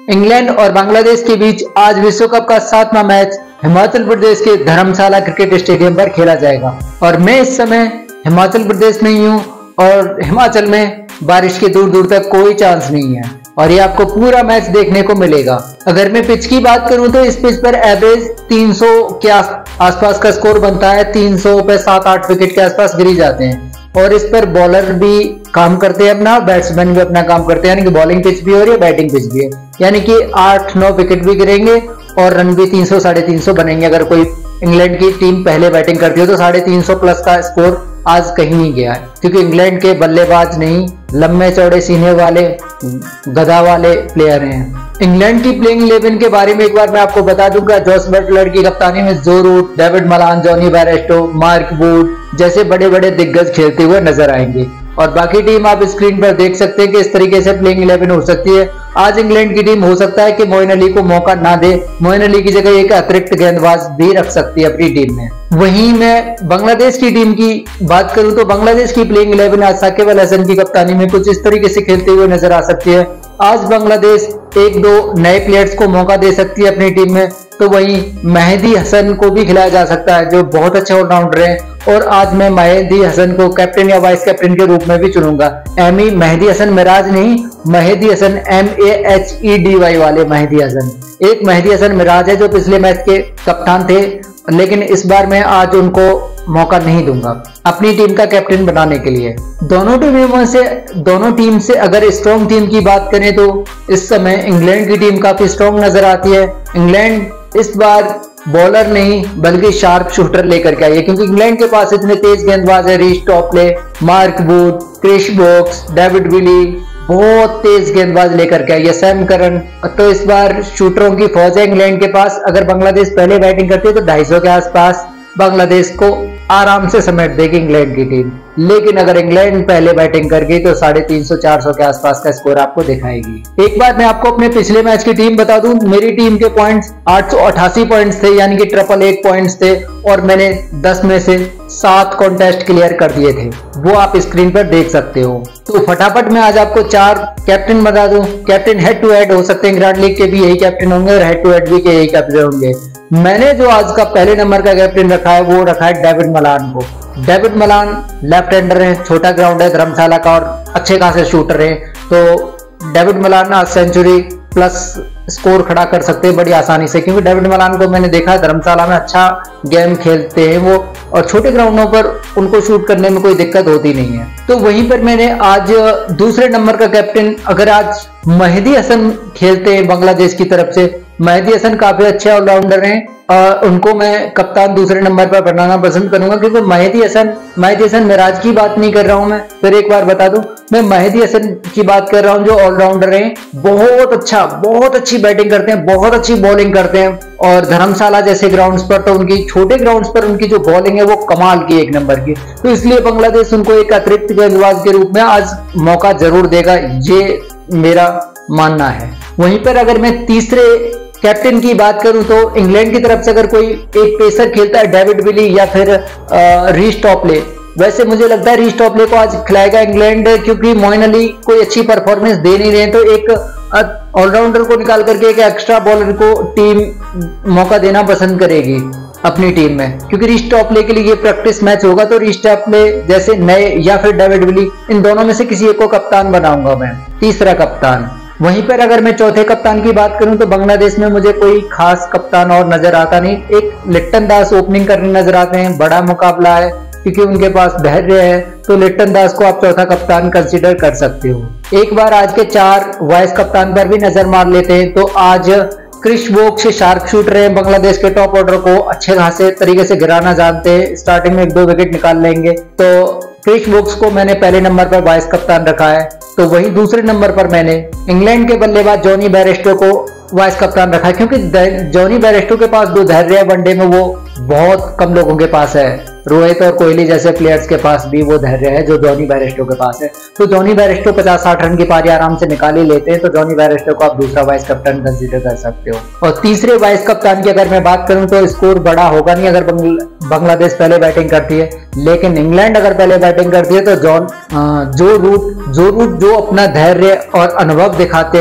England और बांग्लादेश के बीच आज विश्व कप का 7वां मैच हिमाचल प्रदेश के धर्मशाला क्रिकेट स्टेडियम पर खेला जाएगा और मैं इस समय हिमाचल प्रदेश में ही हूँ और हिमाचल में बारिश के दूर दूर तक कोई चांस नहीं है और ये आपको पूरा मैच देखने को मिलेगा। अगर मैं पिच की बात करूं तो इस पिच पर एवरेज 300 के आसपास का स्कोर बनता है। 300 पे 7-8 विकेट के आसपास गिरी जाते हैं और इस पर बॉलर भी काम करते हैं अपना, बैट्समैन भी अपना काम करते हैं, यानी कि बॉलिंग पिच भी हो रही है, बैटिंग पिच भी है, यानी कि 8-9 विकेट भी गिरेंगे और रन भी 300-350 बनेंगे। अगर कोई इंग्लैंड की टीम पहले बैटिंग करती हो तो 350 प्लस का स्कोर आज कहीं नहीं गया है, क्योंकि इंग्लैंड के बल्लेबाज नहीं, लंबे चौड़े सीने वाले गदा वाले प्लेयर हैं। इंग्लैंड की प्लेइंग 11 के बारे में एक बार मैं आपको बता दूंगा। जॉस बटलर की कप्तानी में Joe Root, David Malan, Jonny Bairstow, Mark Wood जैसे बड़े बड़े दिग्गज खेलते हुए नजर आएंगे और बाकी टीम आप स्क्रीन पर देख सकते हैं कि इस तरीके से प्लेइंग 11 हो सकती है। आज इंग्लैंड की टीम हो सकता है कि मोइन अली को मौका ना दे, मोइन अली की जगह एक अतिरिक्त गेंदबाज भी रख सकती है अपनी टीम में। वहीं मैं बांग्लादेश की टीम की बात करूं तो बांग्लादेश की प्लेइंग 11 आज साकिब अल हसन की कप्तानी में कुछ इस तरीके से खेलते हुए नजर आ सकती है। आज बांग्लादेश 1-2 नए प्लेयर्स को मौका दे सकती है अपनी टीम में, तो वहीं मेहदी हसन को भी खिलाया जा सकता है जो बहुत अच्छे ऑलराउंडर हैं और आज मैं मेहदी हसन को कैप्टन या वाइस कैप्टन के रूप में भी चुनूंगा। मेहदी हसन मिराज नहीं, मेहदी हसन MEHEDY वाले मेहदी हसन। एक मेहदी हसन मिराज है जो पिछले मैच के कप्तान थे, लेकिन इस बार मैं आज उनको मौका नहीं दूंगा अपनी टीम का कैप्टन बनाने के लिए। दोनों टीम से अगर स्ट्रॉन्ग टीम की बात करें तो इस समय इंग्लैंड की टीम काफी स्ट्रॉन्ग नजर आती है। इंग्लैंड इस बार बॉलर नहीं बल्कि शार्प शूटर लेकर के आई है, क्योंकि इंग्लैंड के पास इतने तेज गेंदबाज है, Reece Topley, Mark Wood, Chris Woakes, David Willey, बहुत तेज गेंदबाज लेकर के आई है, सैम करन। तो इस बार शूटरों की फौज है इंग्लैंड के पास। अगर बांग्लादेश पहले बैटिंग करती है तो 250 के आसपास बांग्लादेश को आराम से समेट देगी इंग्लैंड की टीम, लेकिन अगर इंग्लैंड पहले बैटिंग कर गई तो 350-400 के आसपास का स्कोर आपको दिखाएगी। एक बार मैं आपको अपने पिछले मैच की टीम बता दूं, मेरी टीम के पॉइंट्स 888 पॉइंट्स थे, यानी कि 888 पॉइंट्स थे और मैंने 10 में से 7 कॉन्टेस्ट क्लियर कर दिए थे, वो आप स्क्रीन पर देख सकते हो। तो फटाफट मैं आज आपको 4 कैप्टन बता दूं। कैप्टन हेड टू हेड हो सकते हैं, ग्रैंड लीग के भी यही कैप्टन होंगे और हेड टू हेड भी के यही कैप्टन होंगे। मैंने जो आज का पहले नंबर का कैप्टन रखा है वो रखा है डेविड मलान को। डेविड मलान लेफ्ट हैंडर है, छोटा ग्राउंड है धर्मशाला का और अच्छे खासे शूटर है, तो डेविड मलान आज सेंचुरी प्लस स्कोर खड़ा कर सकते हैं बड़ी आसानी से, क्योंकि डेविड मलान को मैंने देखा है धर्मशाला में अच्छा गेम खेलते हैं वो और छोटे ग्राउंडों पर उनको शूट करने में कोई दिक्कत होती नहीं है। तो वहीं पर मैंने आज दूसरे नंबर का कैप्टन, अगर आज मेहदी हसन खेलते हैं बांग्लादेश की तरफ से, मेहदी हसन काफी अच्छे ऑलराउंडर हैं, उनको मैं कप्तान दूसरे नंबर पर बनाना पसंद करूंगा, क्योंकि मेहदी हसन मिराज की बात नहीं कर रहा हूं मैं, फिर एक बार बता दूं, मैं मेहदी हसन की बात कर रहा हूं जो ऑलराउंडर हैं, बहुत अच्छी बैटिंग करते हैं, बहुत अच्छी बॉलिंग करते हैं और धर्मशाला जैसे ग्राउंड्स पर तो उनकी छोटे ग्राउंड्स पर उनकी जो बॉलिंग है वो कमाल की, 1 नंबर की। तो इसलिए बांग्लादेश उनको एक अतिरिक्त गेंदबाज के रूप में आज मौका जरूर देगा, ये मेरा मानना है। वहीं पर अगर मैं तीसरे कैप्टन की बात करूं तो इंग्लैंड की तरफ से अगर कोई एक पेसर खेलता है डेविड विली या फिर रीच टॉपले, वैसे मुझे लगता है रीच टॉपले को आज खिलाएगा इंग्लैंड, क्योंकि मोइन अली कोई अच्छी परफॉर्मेंस दे नहीं रहे, तो एक ऑलराउंडर को निकाल करके एक एक्स्ट्रा बॉलर को टीम मौका देना पसंद करेगी अपनी टीम में, क्योंकि रीच टॉपले के लिए ये प्रैक्टिस मैच होगा। तो रीच टॉपले जैसे नए या फिर डेविड विली, इन दोनों में से किसी एक को कप्तान बनाऊंगा मैं, तीसरा कप्तान। वहीं पर अगर मैं चौथे कप्तान की बात करूं तो बांग्लादेश में मुझे कोई खास कप्तान और नजर आता नहीं। एक लिट्टन दास ओपनिंग करने नजर आते हैं, बड़ा मुकाबला है क्योंकि उनके पास धैर्य है, तो लिट्टन दास को आप चौथा कप्तान कंसीडर कर सकते हो। एक बार आज के 4 वाइस कप्तान पर भी नजर मार लेते हैं, तो आज क्रिस वोक्स शार्प शूटर हैं, बांग्लादेश के टॉप ऑर्डर को अच्छे खासे तरीके से गिराना जानते हैं, स्टार्टिंग में 1-2 विकेट निकाल लेंगे, तो क्रिस वोक्स को मैंने पहले नंबर पर वाइस कप्तान रखा है। तो वही दूसरे नंबर पर मैंने इंग्लैंड के बल्लेबाज जॉनी बेयरस्टो को वाइस कप्तान रखा है, क्योंकि जॉनी बेयरस्टो के पास जो धैर्य है वनडे में वो बहुत कम लोगों के पास है। रोहित और कोहली जैसे प्लेयर्स के पास भी वो धैर्य है जो जॉनी बेयरस्टो के पास है। तो जॉनी बेयरस्टो 50-60 रन की पारी आराम से निकाल ही लेते हैं, तो जॉनी बेयरस्टो को आप दूसरा वाइस कप्तान कंसीडर कर सकते हो। और तीसरे वाइस कप्तान की अगर मैं बात करूं तो स्कोर बड़ा होगा नहीं अगर बांग्लादेश पहले बैटिंग करती है, लेकिन इंग्लैंड अगर पहले बैटिंग करती है तो जो रूट जो अपना धैर्य और अनुभव दिखाते हैं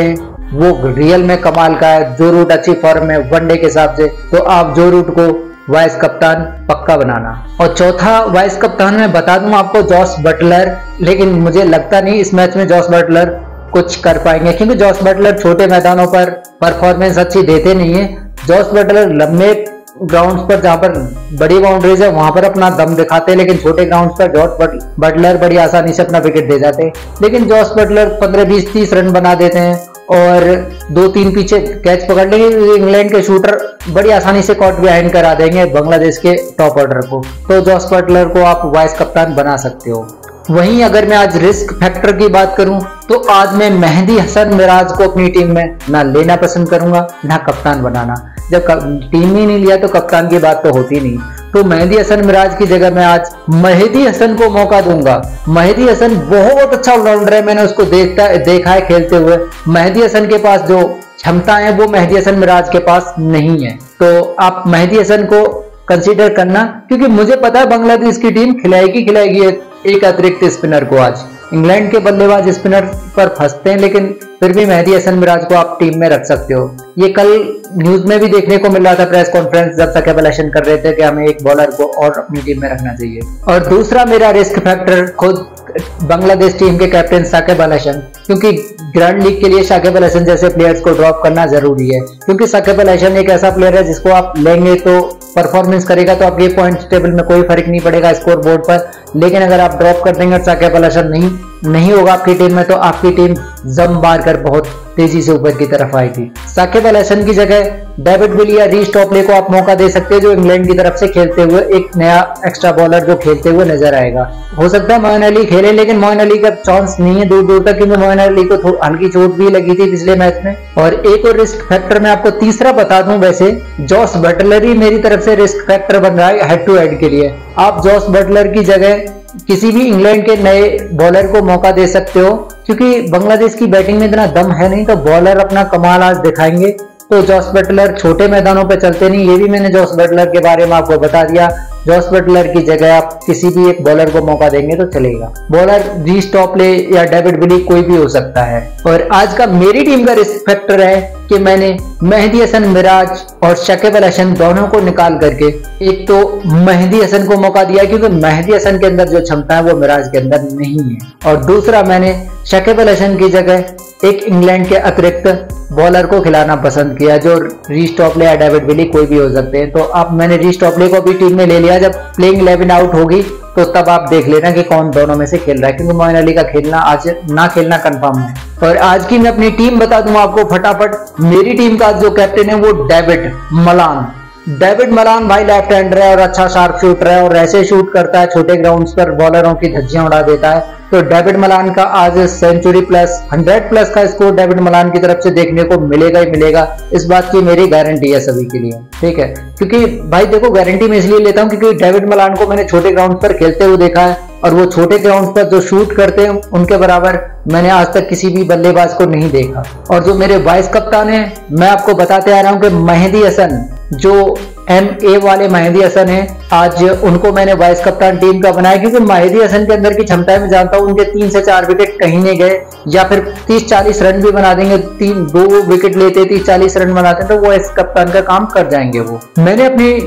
वो रियल में कमाल का है। जो रूट अच्छी फॉर्म में वनडे के हिसाब से, तो आप जो रूट को वाइस कप्तान पक्का बनाना। और चौथा वाइस कप्तान मैं बता दूं आपको जॉस बटलर, लेकिन मुझे लगता नहीं इस मैच में जॉस बटलर कुछ कर पाएंगे, क्योंकि जॉस बटलर छोटे मैदानों पर परफॉर्मेंस अच्छी देते नहीं है। जॉस बटलर लंबे ग्राउंड्स पर जहां पर बड़ी बाउंड्रीज है वहां पर अपना दम दिखाते हैं, लेकिन छोटे ग्राउंड्स पर जॉस बटलर बड़ी आसानी से अपना विकेट दे जाते हैं। लेकिन जॉस बटलर 15, 20, 30 रन बना देते हैं और 2-3 पीछे कैच पकड़ लेंगे। इंग्लैंड के शूटर बड़ी आसानी से कॉट बिहाइंड करा देंगे बांग्लादेश के टॉप ऑर्डर को। तो जॉस बटलर को आप वाइस कप्तान बना सकते हो। वहीं अगर मैं आज रिस्क फैक्टर की बात करूं तो आज मैं मेहदी हसन मिराज को अपनी टीम में ना लेना पसंद करूंगा ना कप्तान बनाना। जब टीम ही नहीं लिया तो कप्तान की बात तो होती नहीं। तो मेहदी हसन मिराज की जगह मैं आज मेहदी हसन को मौका दूंगा। मेहदी हसन बहुत अच्छा ऑलराउंडर है, मैंने उसको देखा है खेलते हुए। मेहदी हसन के पास जो क्षमता है वो मेहदी हसन मिराज के पास नहीं है। तो आप मेहदी हसन को कंसीडर करना, क्योंकि मुझे पता है बांग्लादेश की टीम खिलाएगी एक अतिरिक्त स्पिनर को। आज इंग्लैंड के बल्लेबाज स्पिनर पर फंसते हैं, लेकिन फिर भी मेहदी हसन मिराज को आप टीम में रख सकते हो। ये कल न्यूज में भी देखने को मिल रहा था, प्रेस कॉन्फ्रेंस जब साकिब अल हसन कर रहे थे कि हमें एक बॉलर को और अपनी टीम में रखना चाहिए। और दूसरा मेरा रिस्क फैक्टर खुद बांग्लादेश टीम के कैप्टन साकिब अल हसन, क्योंकि ग्रैंड लीग के लिए साकिब अल हसन जैसे प्लेयर्स को ड्रॉप करना जरूरी है। क्योंकि साकिब अल हसन एक ऐसा प्लेयर है जिसको आप लेंगे तो परफॉर्मेंस करेगा तो आपके पॉइंट्स टेबल में कोई फर्क नहीं पड़ेगा स्कोर बोर्ड पर, लेकिन अगर आप ड्रॉप कर देंगे और साकिब अल हसन नहीं होगा आपकी टीम में तो आपकी टीम जम मार कर बहुत तेजी से ऊपर की तरफ आएगी। साकिब अल हसन की जगह डेविड विली या रीस टॉपले को आप मौका दे सकते हैं, जो इंग्लैंड की तरफ से खेलते हुए एक नया एक्स्ट्रा बॉलर जो खेलते हुए नजर आएगा। हो सकता है मोइन अली खेले, लेकिन मोइन अली का चांस नहीं है दूर दूर तक, क्योंकि मोइन अली को हल्की चोट भी लगी थी पिछले मैच में। और एक और रिस्क फैक्टर मैं आपको तीसरा बता दूं, वैसे जॉस बटलर ही मेरी तरफ से रिस्क फैक्टर बन रहा है हेड टू हेड के लिए। आप जॉस बटलर की जगह किसी भी इंग्लैंड के नए बॉलर को मौका दे सकते हो, क्योंकि बांग्लादेश की बैटिंग में इतना दम है नहीं, तो बॉलर अपना कमाल आज दिखाएंगे। तो जॉस बटलर छोटे मैदानों पर चलते नहीं, ये भी मैंने जॉस बटलर के बारे में आपको बता दिया। जॉस बटलर की जगह आप किसी भी एक बॉलर को मौका देंगे तो चलेगा। बॉलर रीस टॉपले या डेविड विली कोई भी हो सकता है। और आज का मेरी टीम का रिस्क फैक्टर है कि मैंने मेहदी हसन मिराज और साकिब अल हसन दोनों को निकाल करके एक तो मेहदी हसन को मौका दिया, क्योंकि मेहदी हसन के अंदर जो क्षमता है वो मिराज के अंदर नहीं है। और दूसरा मैंने साकिब अल हसन की जगह एक इंग्लैंड के अतिरिक्त बॉलर को खिलाना पसंद किया, जो रीस टॉपले या डेविड विली कोई भी हो सकते हैं। तो अब मैंने रीस टॉपले को भी टीम में ले लिया। जब प्लेइंग 11 आउट होगी तो तब आप देख लेना कि कौन दोनों में से खेल रहा है, क्योंकि मोइन अली का खेलना आज ना खेलना कंफर्म है। और आज की मैं अपनी टीम बता दूं आपको फटाफट। मेरी टीम का जो कैप्टन है वो डेविड मलान भाई लेफ्ट हैंडर है और अच्छा शार्प शूटर है, और ऐसे शूट करता है छोटे ग्राउंड्स पर बॉलरों की धज्जियां उड़ा देता है। तो डेविड मलान का आज सेंचुरी प्लस 100 प्लस का स्कोर डेविड मलान की तरफ से देखने को मिलेगा ही मिलेगा। इस बात की मेरी गारंटी है सभी के लिए, ठीक है। क्योंकि भाई देखो, गारंटी मैं इसलिए लेता हूं क्योंकि डेविड मलान को मैंने छोटे ग्राउंड पर खेलते हुए देखा है, और वो छोटे ग्राउंड पर जो शूट करते हैं उनके बराबर मैंने आज तक किसी भी बल्लेबाज को नहीं देखा। और जो मेरे वाइस कप्तान है, मैं आपको बताते आ रहा हूं कि मेहदी हसन, जो MA वाले मेहदी हसन है, आज उनको मैंने वाइस कप्तान टीम का बनाया, क्योंकि मेहदी हसन के अंदर की क्षमता मैं जानता हूं। उनके 3 से 4 विकेट कहीं नहीं गए, या फिर 30-40 रन भी बना देंगे। 2 विकेट लेते 30-40 रन बनाते तो वो वाइस कप्तान का काम कर जाएंगे वो। मैंने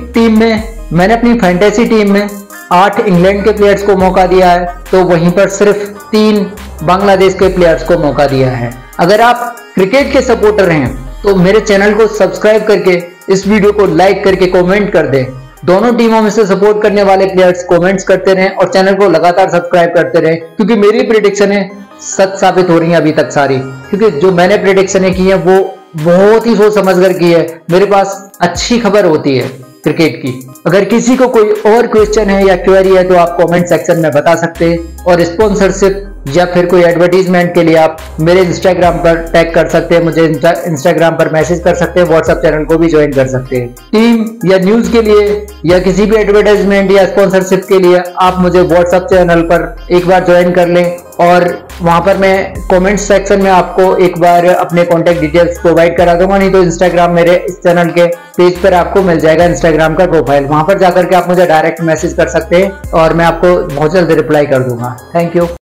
अपनी फैंटेसी टीम में 8 इंग्लैंड के प्लेयर्स को मौका दिया है, तो वहीं पर सिर्फ 3 बांग्लादेश के प्लेयर्स को मौका दिया है। अगर आप क्रिकेट के सपोर्टर हैं तो मेरे चैनल को सब्सक्राइब करके इस वीडियो को लाइक करके कमेंट कर दें। दोनों टीमों में से सपोर्ट करने वाले प्लेयर्स कमेंट्स करते रहें और चैनल को लगातार सब्सक्राइब करते रहें, क्योंकि मेरी प्रेडिक्शनें सच साबित हो रही हैं अभी तक सारी। क्योंकि जो मैंने प्रेडिक्शनें की हैं वो बहुत ही सोच समझ कर की है। मेरे पास अच्छी खबर होती है क्रिकेट की। अगर किसी को कोई और क्वेश्चन है या क्वेरी है तो आप कमेंट सेक्शन में बता सकते हैं, और स्पॉन्सरशिप या फिर कोई एडवर्टीजमेंट के लिए आप मेरे इंस्टाग्राम पर टैग कर सकते हैं, मुझे इंस्टाग्राम पर मैसेज कर सकते हैं, व्हाट्सएप चैनल को भी ज्वाइन कर सकते हैं। टीम या न्यूज के लिए या किसी भी एडवर्टाइजमेंट या स्पॉन्सरशिप के लिए आप मुझे व्हाट्सएप चैनल पर एक बार ज्वाइन कर लें, और वहां पर मैं कमेंट सेक्शन में आपको एक बार अपने कॉन्टेक्ट डिटेल्स प्रोवाइड करा दूंगा। नहीं तो इंस्टाग्राम मेरे इस चैनल के पेज पर आपको मिल जाएगा इंस्टाग्राम का प्रोफाइल, वहां पर जाकर के आप मुझे डायरेक्ट मैसेज कर सकते हैं और मैं आपको बहुत जल्द रिप्लाई कर दूंगा। Thank you.